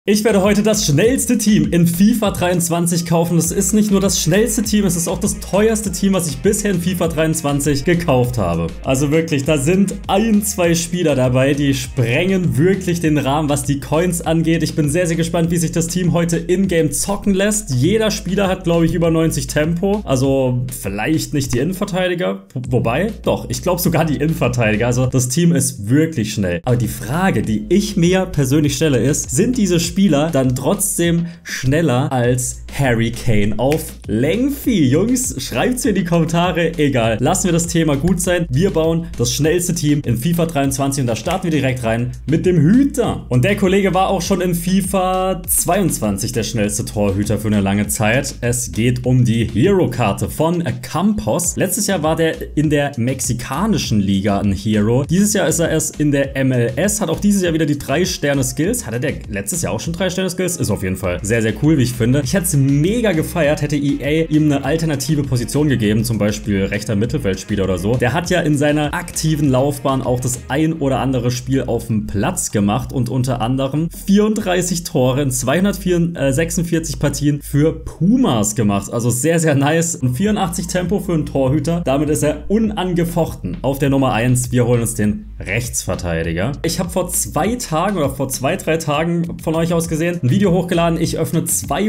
Ich werde heute das schnellste Team in FIFA 23 kaufen. Das ist nicht nur das schnellste Team, es ist auch das teuerste Team, was ich bisher in FIFA 23 gekauft habe. Also wirklich, da sind zwei Spieler dabei, die sprengen wirklich den Rahmen, was die Coins angeht. Ich bin sehr, sehr gespannt, wie sich das Team heute in-game zocken lässt. Jeder Spieler hat, glaube ich, über 90 Tempo. Also vielleicht nicht die Innenverteidiger, wobei, doch, ich glaube sogar die Innenverteidiger. Also das Team ist wirklich schnell. Aber die Frage, die ich mir persönlich stelle, ist, sind diese Spieler dann trotzdem schneller als Harry Kane auf Lengthy? Jungs, schreibt's mir in die Kommentare. Egal, lassen wir das Thema gut sein. Wir bauen das schnellste Team in FIFA 23 und da starten wir direkt rein mit dem Hüter. Und der Kollege war auch schon in FIFA 22 der schnellste Torhüter für eine lange Zeit. Es geht um die Hero-Karte von Campos. Letztes Jahr war der in der mexikanischen Liga ein Hero. Dieses Jahr ist er erst in der MLS, hat auch dieses Jahr wieder die 3-Sterne-Skills. Hatte der letztes Jahr auch schon 3-Sterne-Skills? Ist auf jeden Fall sehr, sehr cool, wie ich finde. Ich hätte es mega gefeiert, hätte EA ihm eine alternative Position gegeben, zum Beispiel rechter Mittelfeldspieler oder so. Der hat ja in seiner aktiven Laufbahn auch das ein oder andere Spiel auf dem Platz gemacht und unter anderem 34 Tore in 246 Partien für Pumas gemacht. Also sehr, sehr nice. Und 84 Tempo für einen Torhüter. Damit ist er unangefochten auf der Nummer 1. Wir holen uns den Rechtsverteidiger. Ich habe vor 2 Tagen oder vor 2-3 Tagen von euch aus gesehen ein Video hochgeladen. Ich öffne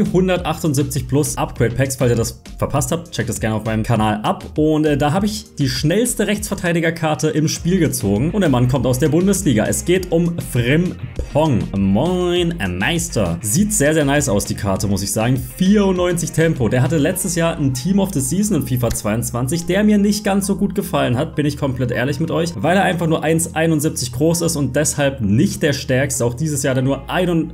278 plus Upgrade Packs. Falls ihr das verpasst habt, checkt das gerne auf meinem Kanal ab. Und da habe ich die schnellste Rechtsverteidigerkarte im Spiel gezogen. Und der Mann kommt aus der Bundesliga. Es geht um Frimpong. Moin Meister. Sieht sehr, sehr nice aus, die Karte, muss ich sagen. 94 Tempo. Der hatte letztes Jahr ein Team of the Season in FIFA 22, der mir nicht ganz so gut gefallen hat, bin ich komplett ehrlich mit euch, weil er einfach nur 1,71 groß ist und deshalb nicht der stärkste. Auch dieses Jahr hat er nur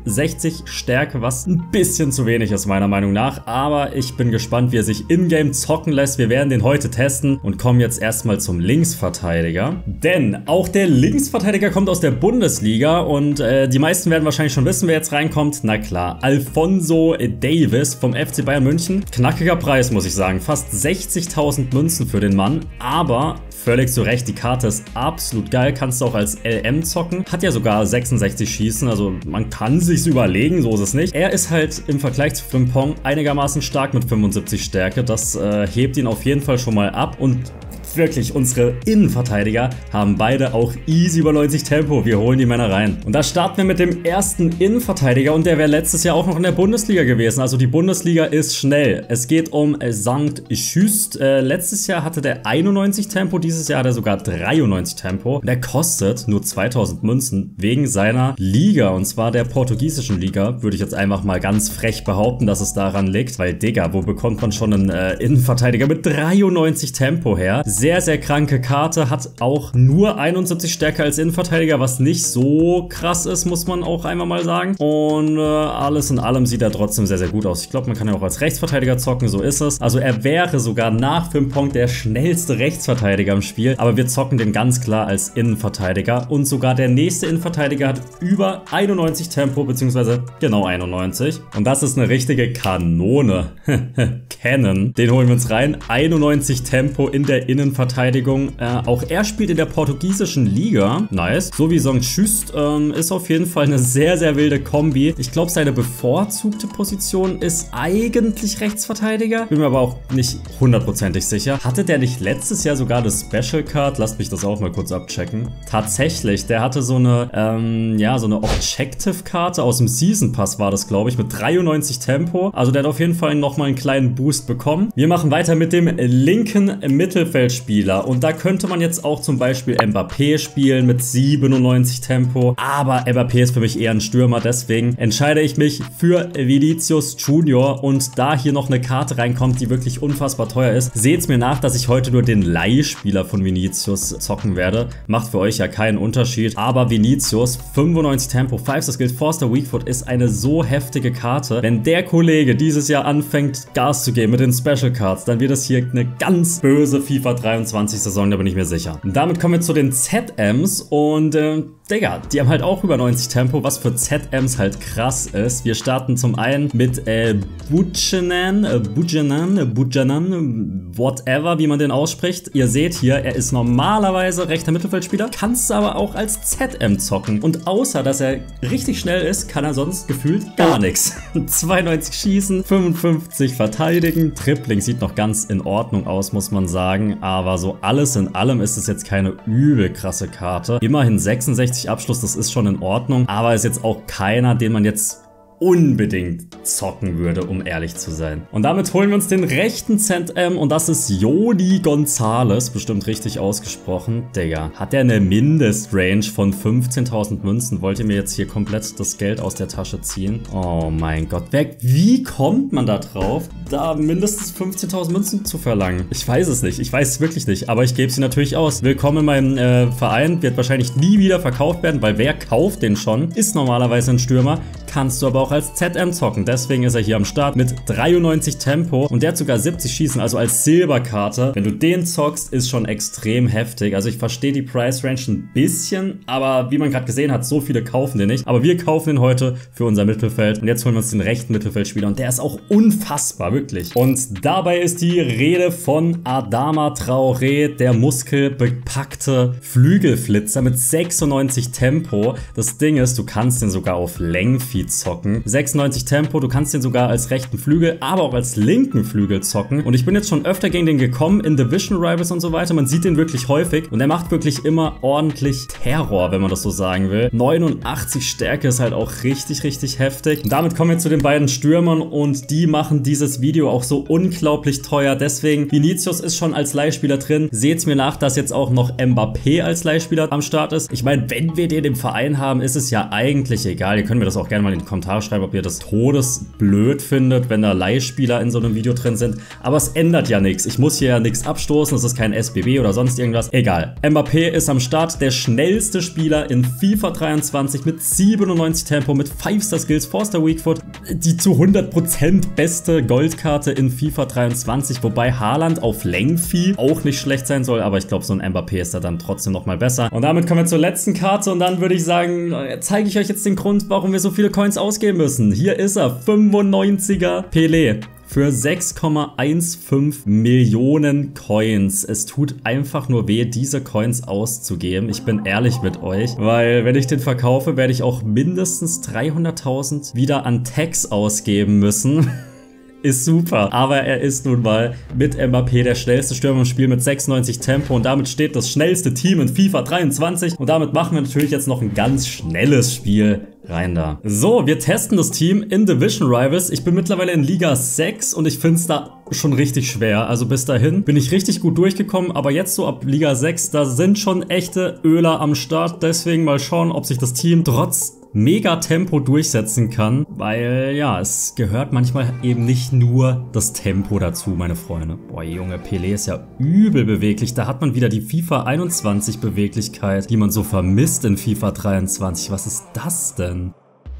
61 Stärke, was ein bisschen zu wenig ist, meiner Meinung nach. Aber ich bin gespannt, wie er sich in-game zocken lässt. Wir werden den heute testen und kommen jetzt erstmal zum Linksverteidiger. Denn auch der Linksverteidiger kommt aus der Bundesliga und die meisten werden wahrscheinlich schon wissen, wer jetzt reinkommt. Na klar, Alphonso Davies vom FC Bayern München. Knackiger Preis, muss ich sagen. Fast 60.000 Münzen für den Mann, aber völlig zu Recht, die Karte ist absolut geil. Kannst du auch als LM zocken. Hat ja sogar 66 Schießen, also man kann sich's überlegen, so ist es nicht. Er ist halt im Vergleich zu Frimpong einigermaßen stark mit 75 Stärke. Das hebt ihn auf jeden Fall schon mal ab und wirklich, unsere Innenverteidiger haben beide auch easy über 90 Tempo. Wir holen die Männer rein. Und da starten wir mit dem ersten Innenverteidiger und der wäre letztes Jahr auch noch in der Bundesliga gewesen. Also die Bundesliga ist schnell. Es geht um St. Just. Letztes Jahr hatte der 91 Tempo, dieses Jahr hat er sogar 93 Tempo. Und der kostet nur 2000 Münzen wegen seiner Liga. Und zwar der portugiesischen Liga. Würde ich jetzt einfach mal ganz frech behaupten, dass es daran liegt. Weil, Digga, wo bekommt man schon einen Innenverteidiger mit 93 Tempo her? Sehr, sehr kranke Karte, hat auch nur 71 Stärke als Innenverteidiger, was nicht so krass ist, muss man auch einmal mal sagen. Und alles in allem sieht er trotzdem sehr, sehr gut aus. Ich glaube, man kann ja auch als Rechtsverteidiger zocken, so ist es. Also er wäre sogar nach Frimpong der schnellste Rechtsverteidiger im Spiel, aber wir zocken den ganz klar als Innenverteidiger. Und sogar der nächste Innenverteidiger hat über 91 Tempo, beziehungsweise genau 91. Und das ist eine richtige Kanone. Cannon. Den holen wir uns rein. 91 Tempo in der Innenverteidigung. Auch er spielt in der portugiesischen Liga. Nice. So wie St. Just ist auf jeden Fall eine sehr, sehr wilde Kombi. Ich glaube, seine bevorzugte Position ist eigentlich Rechtsverteidiger. Bin mir aber auch nicht hundertprozentig sicher. Hatte der nicht letztes Jahr sogar das Special Card? Lasst mich das auch mal kurz abchecken. Tatsächlich, der hatte so eine, ja, so eine Objective-Karte aus dem Season Pass war das, glaube ich, mit 93 Tempo. Also der hat auf jeden Fall nochmal einen kleinen Boost bekommen. Wir machen weiter mit dem linken Mittelfeldspieler. Und da könnte man jetzt auch zum Beispiel Mbappé spielen mit 97 Tempo. Aber Mbappé ist für mich eher ein Stürmer, deswegen entscheide ich mich für Vinicius Junior. Und da hier noch eine Karte reinkommt, die wirklich unfassbar teuer ist, seht es mir nach, dass ich heute nur den Leihspieler von Vinicius zocken werde. Macht für euch ja keinen Unterschied. Aber Vinicius, 95 Tempo, 5 das gilt, Forster Weakfoot ist eine so heftige Karte. Wenn der Kollege dieses Jahr anfängt, Gas zu geben mit den Special Cards, dann wird es hier eine ganz böse FIFA 23 Saison, da bin ich mir sicher. Und damit kommen wir zu den ZMs und Digga, die haben halt auch über 90 Tempo, was für ZMs halt krass ist. Wir starten zum einen mit Buchanan, whatever, wie man den ausspricht. Ihr seht hier, er ist normalerweise rechter Mittelfeldspieler, kannst du aber auch als ZM zocken. Und außer, dass er richtig schnell ist, kann er sonst gefühlt gar nichts. 92 schießen, 55 verteidigen, Tripling sieht noch ganz in Ordnung aus, muss man sagen. Aber so alles in allem ist es jetzt keine übel krasse Karte. Immerhin 66 Abschluss, das ist schon in Ordnung, aber ist jetzt auch keiner, den man jetzt unbedingt zocken würde, um ehrlich zu sein. Und damit holen wir uns den rechten ZM und das ist Joni Gonzalez, bestimmt richtig ausgesprochen. Digga, hat der eine Mindestrange von 15.000 Münzen? Wollt ihr mir jetzt hier komplett das Geld aus der Tasche ziehen? Oh mein Gott, wie kommt man da drauf, da mindestens 15.000 Münzen zu verlangen? Ich weiß es nicht, ich weiß es wirklich nicht, aber ich gebe sie natürlich aus. Willkommen in meinem Verein, wird wahrscheinlich nie wieder verkauft werden, weil wer kauft den schon? Ist normalerweise ein Stürmer, kannst du aber auch als ZM zocken. Deswegen ist er hier am Start mit 93 Tempo und der hat sogar 70 Schießen, also als Silberkarte. Wenn du den zockst, ist schon extrem heftig. Also ich verstehe die Price Range ein bisschen, aber wie man gerade gesehen hat, so viele kaufen den nicht. Aber wir kaufen den heute für unser Mittelfeld und jetzt holen wir uns den rechten Mittelfeldspieler und der ist auch unfassbar, wirklich. Und dabei ist die Rede von Adama Traoré, der muskelbepackte Flügelflitzer mit 96 Tempo. Das Ding ist, du kannst den sogar auf Lengthy zocken. 96 Tempo, du kannst den sogar als rechten Flügel, aber auch als linken Flügel zocken. Und ich bin jetzt schon öfter gegen den gekommen in Division Rivals und so weiter. Man sieht den wirklich häufig und er macht wirklich immer ordentlich Terror, wenn man das so sagen will. 89 Stärke ist halt auch richtig, richtig heftig. Und damit kommen wir zu den beiden Stürmern und die machen dieses Video auch so unglaublich teuer. Deswegen, Vinicius ist schon als Leihspieler drin. Seht's mir nach, dass jetzt auch noch Mbappé als Leihspieler am Start ist. Ich meine, wenn wir den im Verein haben, ist es ja eigentlich egal. Ihr könnt mir das auch gerne mal in die Kommentare schreiben, ob ihr das todesblöd findet, wenn da Leihspieler in so einem Video drin sind. Aber es ändert ja nichts. Ich muss hier ja nichts abstoßen. Es ist kein SBB oder sonst irgendwas. Egal. Mbappé ist am Start. Der schnellste Spieler in FIFA 23 mit 97 Tempo, mit 5-Star Skills, 4-Star Weakfoot. Die zu 100% beste Goldkarte in FIFA 23. Wobei Haaland auf Lengthy auch nicht schlecht sein soll. Aber ich glaube, so ein Mbappé ist da dann trotzdem nochmal besser. Und damit kommen wir zur letzten Karte. Und dann würde ich sagen, zeige ich euch jetzt den Grund, warum wir so viele Coins ausgeben müssen. Hier ist er, 95er Pelé für 6,15 Millionen Coins. Es tut einfach nur weh, diese Coins auszugeben. Ich bin ehrlich mit euch, weil wenn ich den verkaufe, werde ich auch mindestens 300.000 wieder an Tax ausgeben müssen. Ist super, aber er ist nun mal mit Mbappé der schnellste Stürmer im Spiel mit 96 Tempo und damit steht das schnellste Team in FIFA 23 und damit machen wir natürlich jetzt noch ein ganz schnelles Spiel. Rein da. So, wir testen das Team in Division Rivals. Ich bin mittlerweile in Liga 6 und ich finde es da schon richtig schwer. Also bis dahin bin ich richtig gut durchgekommen, aber jetzt so ab Liga 6, da sind schon echte Öler am Start. Deswegen mal schauen, ob sich das Team trotz mega Tempo durchsetzen kann, weil ja, es gehört manchmal eben nicht nur das Tempo dazu, meine Freunde. Boah, Junge, Pelé ist ja übel beweglich. Da hat man wieder die FIFA 21 Beweglichkeit, die man so vermisst in FIFA 23. Was ist das denn?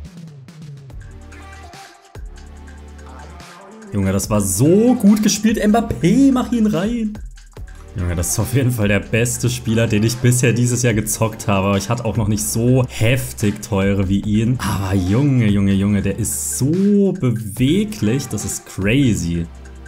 Junge, das war so gut gespielt. Mbappé, mach ihn rein. Junge, das ist auf jeden Fall der beste Spieler, den ich bisher dieses Jahr gezockt habe. Ich hatte auch noch nicht so heftig teure wie ihn. Aber Junge, der ist so beweglich. Das ist crazy.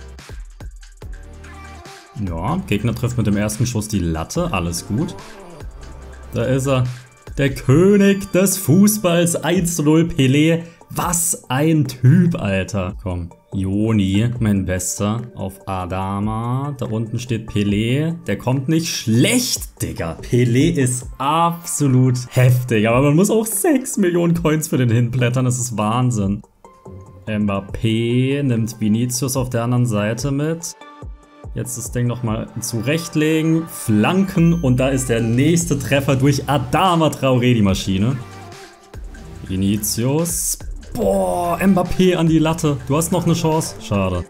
Ja, Gegner trifft mit dem ersten Schuss die Latte. Alles gut. Da ist er. Der König des Fußballs. 1:0 Pelé. Was ein Typ, Alter. Komm. Joni, mein Bester, auf Adama. Da unten steht Pelé. Der kommt nicht schlecht, Digga. Pelé ist absolut heftig. Aber man muss auch 6 Millionen Coins für den hinblättern. Das ist Wahnsinn. Mbappé nimmt Vinicius auf der anderen Seite mit. Jetzt das Ding nochmal zurechtlegen. Flanken. Und da ist der nächste Treffer durch Adama Traoré, die Maschine. Vinicius. Boah, Mbappé an die Latte. Du hast noch eine Chance. Schade.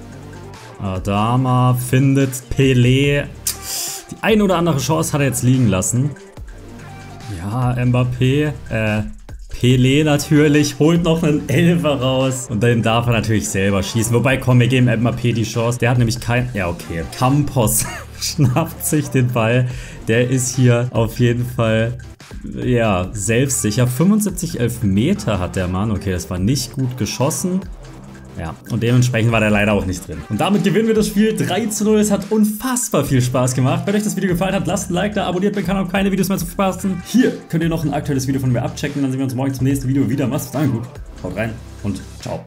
Adama findet Pelé. Die eine oder andere Chance hat er jetzt liegen lassen. Ja, Mbappé. Pelé natürlich. Holt noch einen Elfer raus. Und den darf er natürlich selber schießen. Wobei, komm, wir geben Mbappé die Chance. Der hat nämlich kein... Ja, okay. Campos schnappt sich den Ball. Der ist hier auf jeden Fall... ja, selbstsicher. 75 Elfmeter hat der Mann. Okay, das war nicht gut geschossen. Ja, und dementsprechend war der leider auch nicht drin. Und damit gewinnen wir das Spiel 3:0. Es hat unfassbar viel Spaß gemacht. Wenn euch das Video gefallen hat, lasst ein Like da, abonniert meinen Kanal, um keine Videos mehr zu verpassen. Hier könnt ihr noch ein aktuelles Video von mir abchecken. Dann sehen wir uns morgen zum nächsten Video wieder. Macht's dann gut. Haut rein und ciao.